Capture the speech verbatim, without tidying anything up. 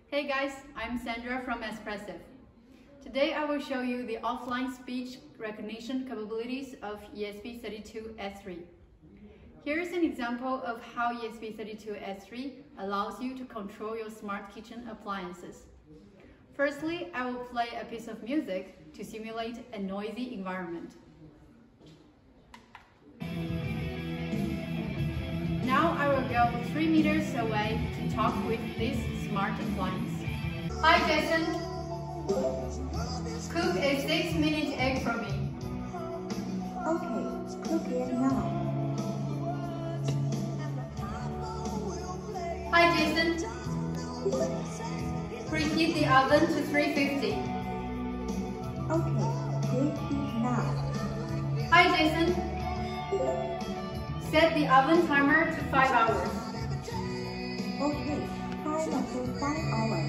Hey guys, I'm Sandra from Espressive. Today I will show you the offline speech recognition capabilities of E S P thirty-two S three. Here is an example of how E S P thirty-two S three allows you to control your smart kitchen appliances. Firstly, I will play a piece of music to simulate a noisy environment. Now I will go three meters away to talk with this smart appliance. Hi Jason, cook a six minute egg for me. Okay, cook it now. Hi Jason, preheat the oven to three fifty. Okay, preheat now. Hi Jason, set the oven timer to five hours. Okay, time to five hours.